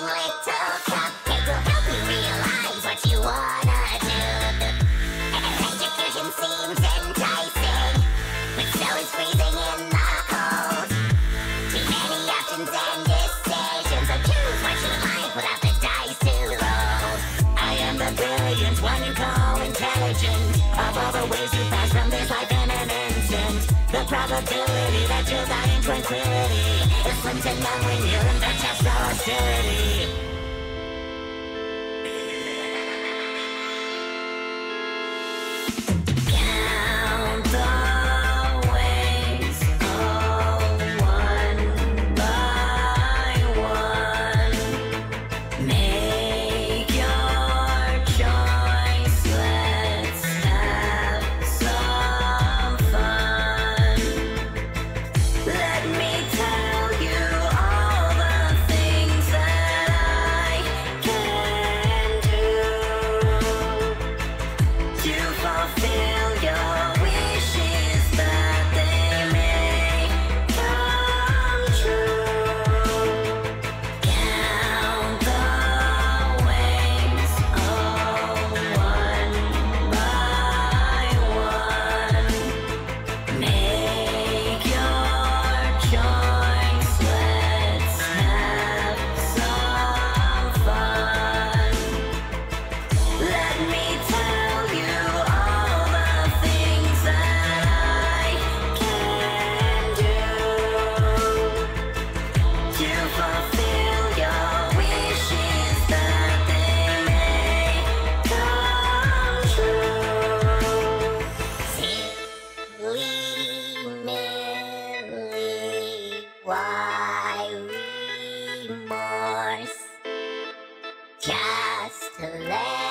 little cupcake will help you realize what you wanna do. Education seems enticing, but so is freezing in the cold. Too many options and decisions, so choose what you like without the dice to roll. I am the brilliant one you call intelligent. Of all the ways you pass from this life in an instant, the probability that you'll die in tranquility is slim to none when you're in the test for hostility. Count the ways, one by one. Make your choice, let's have some fun. Let me tell you all the things that I can do to fulfill your wishes that they may come true. Count the ways, one by one. Make your choice, let's have some fun. Let me tell you all the things that I can do to fulfill your wishes that they may come true. Silly Millie, why remorse? Just let